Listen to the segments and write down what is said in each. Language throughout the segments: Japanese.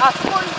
あそこに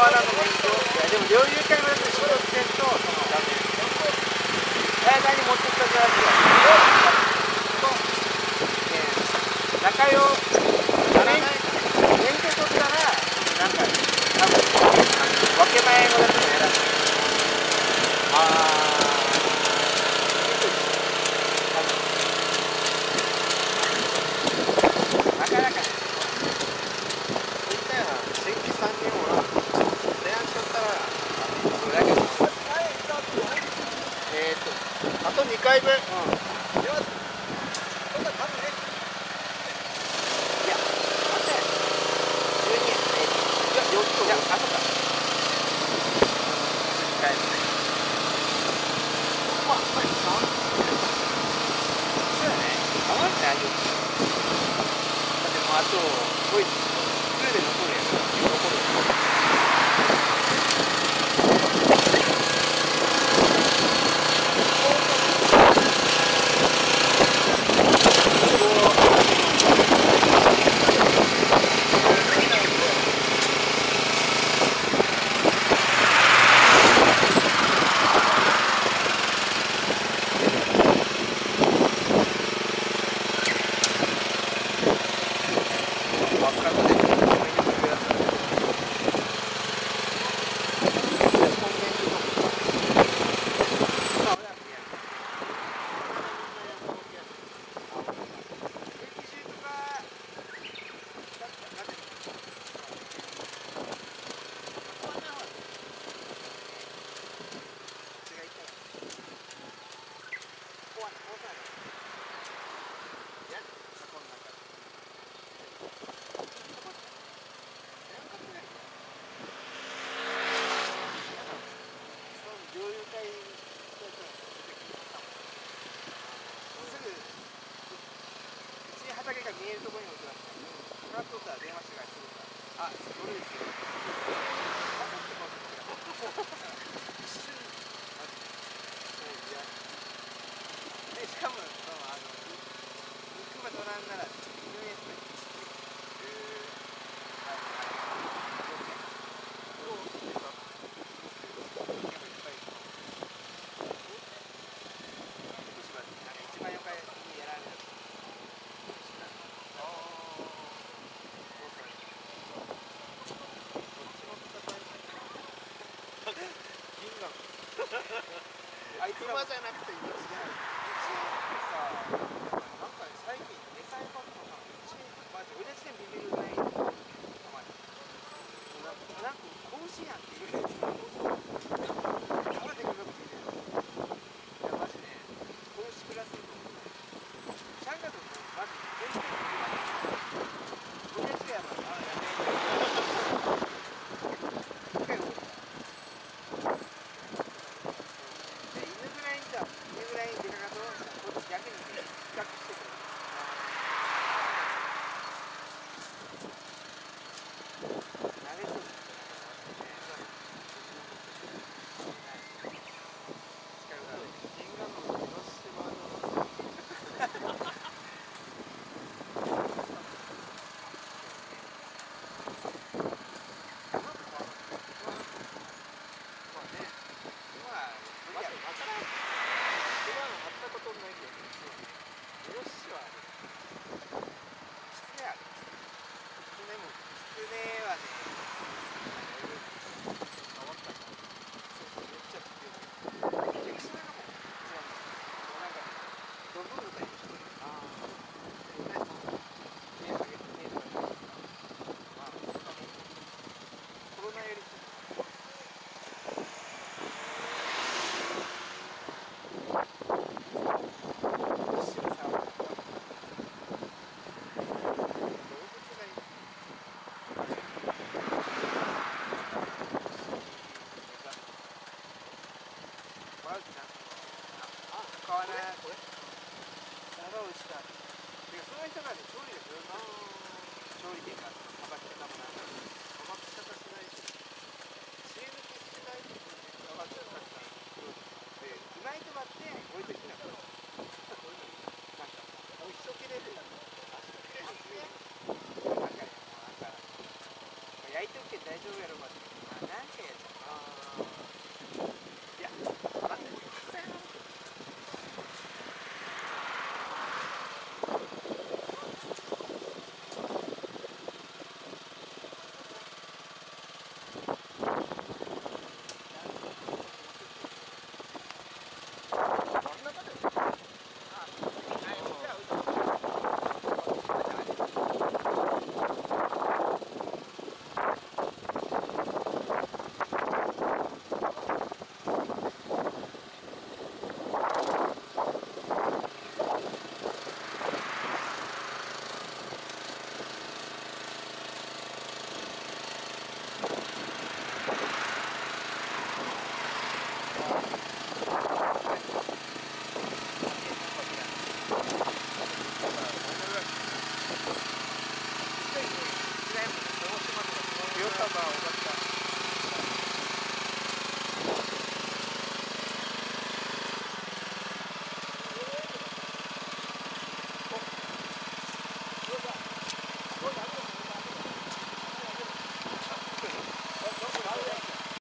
川原の免許、いやでも猟友会のやつ所属せんと、そのダメ。大体に持ってったじゃないですか。仲良ならないから免許取ったら、なんか、多分分け前のやつもやらない。なかなか。みたいな、新規3人もな、提案しちゃったら、それだけど。あと2回分。うん。いや、そんな多分ね。いや、待って。12円。いや、4つ。いや、あとか。2回分。まあ、そうやね。あまり大丈夫。でも、あと、こいつ、普通で残るやつが残る。畑が見えるところに置いてますね。その後さ、電話してからすぐさ、あ、どれですよ。パソって一瞬、マジで。いや。で、しかも、肉が取らんなら、犬やつがあいつらじゃなくて命じゃない。うちさ、なんか最近餌やったのかな。うち、マジ俺たちでビビるぐらい。なんか子牛やんっていうやつ。